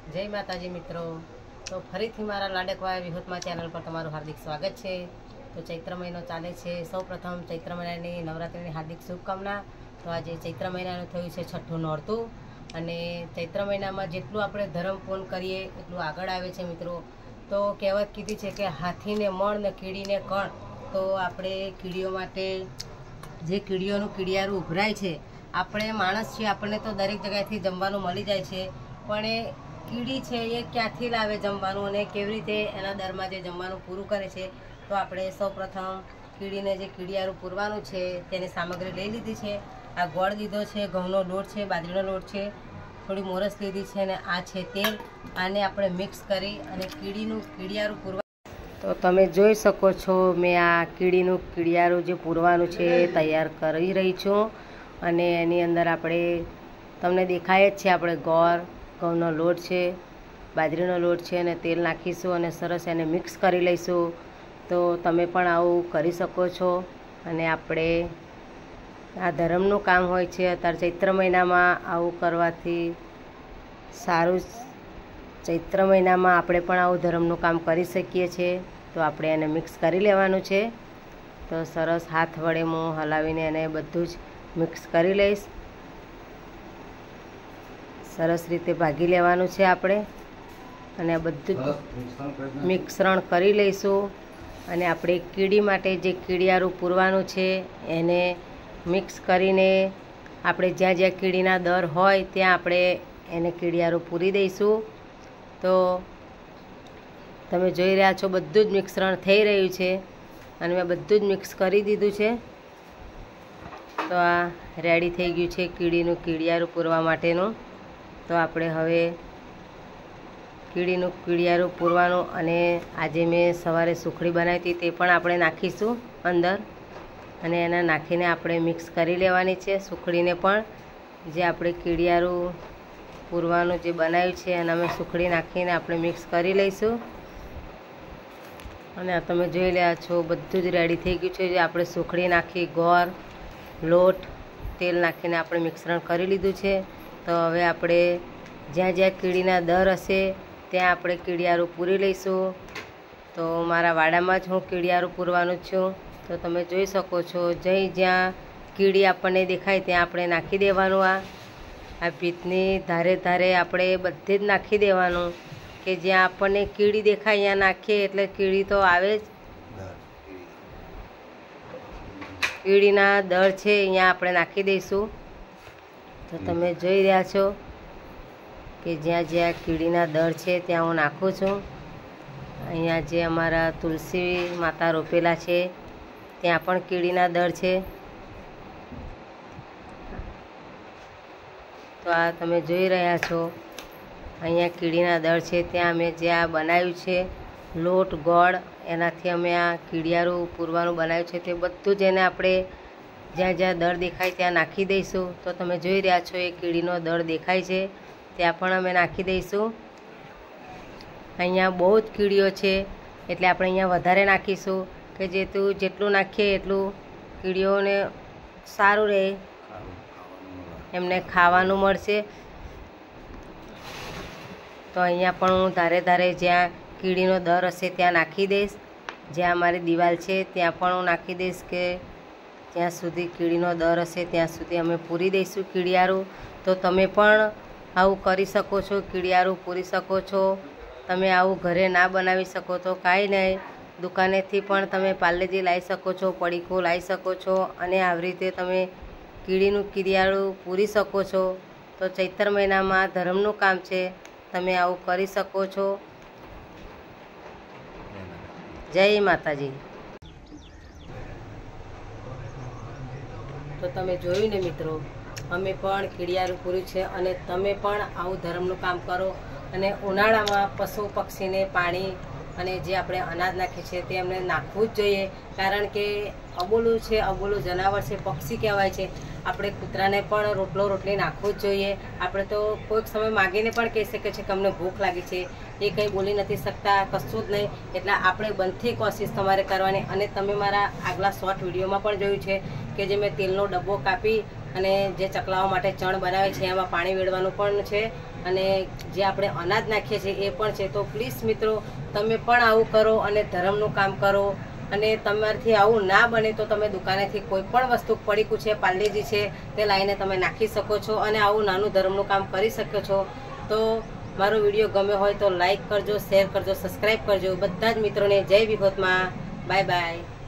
जय माताजी मित्रों। तो फरीथी मारा लाडकवा विहोतमा चैनल पर तमारुं हार्दिक स्वागत है। तो चैत्र महीनो चाले छे। सौ प्रथम चैत्र महीनानी नवरात्रिनी हार्दिक शुभकामना। तो आज चैत्र महीनानुं थयुं छे छठ्ठुं नोरतुं अने चैत्र महीनामां जेटલું આપણે ધર્મ પૂર્ણ કરીએ એટલું આગળ આવે છે મિત્રો। તો કહેવત કીધી છે કે હાથીને મણ ને કીડીને કણ। તો આપણે કીડીઓ માટે જે કીડીઓનું કીડિયારું ઉભરાય છે, આપણે માણસ છીએ, આપણને તો દરેક જગ્યાએથી જમવાનું મળી જાય છે, પણ એ કીડી છે એ ક્યાંથી લાવે જમવાનું અને કેવી રીતે એના દરમાં જે જમવાનું પૂરું કરે છે। તો આપણે સૌપ્રથમ કીડીને જે કીડિયારું પૂરવાનું છે તેની સામગ્રી લઈ લીધી છે। આ ગોળ લીધો છે, ઘઉંનો લોટ છે, બાજરીનો લોટ છે, થોડી મોરસ લીધી છે અને આ છે તેલ। આને આપણે મિક્સ કરી અને કીડીનું કીડિયારું પૂરવા। તો તમે જોઈ શકો છો મેં આ કીડીનું કીડિયારું જે પૂરવાનું છે એ તૈયાર કરી રહી છું અને એની અંદર આપણે તમને દેખાય જ છે આપણે ગોળ, ઘઉંનો લોટ છે, બાજરીનો લોટ છે અને તેલ નાખીશું અને સરસ એને મિક્સ કરી લઈશું। તો તમે પણ આવું કરી શકો છો અને આપણે આ ધર્મનું કામ હોય છે। અત્યારે ચૈત્ર મહિનામાં આવું કરવાથી સારું। ચૈત્ર મહિનામાં આપણે પણ આવું ધર્મનું કામ કરી શકીએ છીએ। તો આપણે એને મિક્સ કરી લેવાનું છે। તો સરસ હાથ વડે હું હલાવીને એને બધું જ મિક્સ કરી લઈશ। સરસ રીતે ભાગી લેવાનું છે આપણે અને આ બધું મિશ્રણ કરી લઈશું અને આપણે કીડી માટે જે કીડિયારું પૂરવાનું છે એને મિક્સ કરીને આપણે જ્યાં જ્યાં કીડીના દર હોય ત્યાં આપણે એને કીડિયારું પૂરી દઈશું। તો તમે જોઈ રહ્યા છો બધું જ મિશ્રણ થઈ રહ્યું છે અને મેં બધું જ મિક્સ કરી દીધું છે। તો આ રેડી થઈ ગયું છે કીડીનું કીડિયારું પૂરવા માટેનું। તો આપણે હવે કીડીનું કીડિયારું પૂરવાનું અને આજે મેં સવારે સુખડી બનાવી હતી તે પણ આપણે નાખીશું અંદર અને એને નાખીને આપણે મિક્સ કરી લેવાની છે સુખડીને પણ। જે આપણે કીડિયારું પૂરવાનું જે બનાવ્યું છે એને અમે સુખડી નાખીને આપણે મિક્સ કરી લઈશું અને આ તમે જોઈ રહ્યા છો બધું જ રેડી થઈ ગયું છે। જે આપણે સુખડી નાખી, ગોળ, લોટ, તેલ નાખીને આપણે મિશ્રણ કરી લીધું છે। તો હવે આપણે જ્યાં જ્યાં કીડીના દર હશે ત્યાં આપણે કીડિયારું પૂરી લઈશું। તો મારા વાડામાં જ હું કીડિયારું પૂરવાનું છું। તો તમે જોઈ શકો છો જ્યાં કીડી આપણને દેખાય ત્યાં આપણે નાખી દેવાનું। આ ભીતની ધારે ધારે આપણે બધે જ નાખી દેવાનું કે જ્યાં આપણને કીડી દેખાય ત્યાં નાખીએ એટલે કીડી તો આવે જ। કીડીના દર છે અહીંયા આપણે નાખી દઈશું। તો તમે જોઈ રહ્યા છો કે જ્યાં જ્યાં કીડીના દર છે ત્યાં હું નાખું છું। અહીંયા જે અમારા તુલસી માતા રોપેલા છે ત્યાં પણ કીડીના દર છે। તો આ તમે જોઈ રહ્યા છો અહીંયા કીડીના દર છે ત્યાં અમે જ્યાં બનાવ્યું છે લોટ, ગોળ, એનાથી અમે આ કીડિયારું પૂરવાનું બનાવ્યું છે તે બધું જ એને આપણે જ્યાં જ્યાં દર દેખાય ત્યાં નાખી દઈશું। તો તમે જોઈ રહ્યા છો એ કીડીનો દર દેખાય છે ત્યાં પણ અમે નાખી દઈશું। અહીંયા બહુ જ કીડીઓ છે એટલે આપણે અહીંયા વધારે નાખીશું કે જેટલું નાખીએ એટલું કીડીઓને સારું રહે, એમને ખાવાનું મળશે। તો અહીંયા પણ હું ધારે ધારે જ્યાં કીડીનો દર હશે ત્યાં નાખી દઈશ। જ્યાં અમારી દિવાલ છે ત્યાં પણ હું નાખી દઈશ કે જ્યાં સુધી કીડીનો દર હશે ત્યાં સુધી અમે પૂરી દઈશું કીડિયારું। તો તમે પણ આવું કરી શકો છો, કીડિયારું પૂરી શકો છો। તમે આવું ઘરે ના બનાવી શકો તો કાંઈ નહીં, દુકાનેથી પણ તમે પાર્લેજી લાવી શકો છો, પડીકું લાવી શકો છો અને આવી રીતે તમે કીડીનું કીડિયારું પૂરી શકો છો। તો ચૈત્ર મહિનામાં ધર્મનું કામ છે, તમે આવું કરી શકો છો। જય માતાજી। તો તમે જોયું ને મિત્રો, અમે પણ કીડિયારું પૂર્યું છે અને તમે પણ આવું ધર્મનું કામ કરો અને ઉનાળામાં પશુ પક્ષીને પાણી અને જે આપણે અનાજ નાખીએ છીએ તે અમને નાખવું જ જોઈએ। કારણ કે અબોલું છે, અબોલું જનાવર છે, પક્ષી કહેવાય છે। આપણે કૂતરાને પણ રોટલો રોટલી નાખવું જ જોઈએ। આપણે તો કોઈક સમય માગીને પણ કહી શકીએ છીએ કે અમને ભૂખ લાગી છે, એ કંઈ બોલી નથી શકતા, કશું જ નહીં। એટલે આપણે બનતી કોશિશ તમારે કરવાની। અને તમે મારા આગલા શોર્ટ વિડીયોમાં પણ જોયું છે કે જે મેં તેલનો ડબ્બો કાપી અને જે ચકલાઓ માટે ચણ બનાવે છે એમાં પાણી વેડવાનું પણ છે, અને જે આપણે અનાજ નાખીએ છીએ એ પણ છે. તો પ્લીઝ મિત્રો, તમે પણ આવું કરો અને ધર્મનું કામ કરો. અને તમારાથી આવું ના બને તો તમે દુકાનેથી કોઈ પણ વસ્તુ પડીકું છે, પાર્લેજી છે, તે લાવીને તમે નાખી શકો છો અને આવું નાનું ધર્મનું કામ કરી શકો છો. તો મારો વિડીયો ગમ્યો હોય તો લાઈક કરજો, શેર કરજો, સબસ્ક્રાઈબ કરજો. બધા જ મિત્રોને જય વિહોતમાં. Bye bye.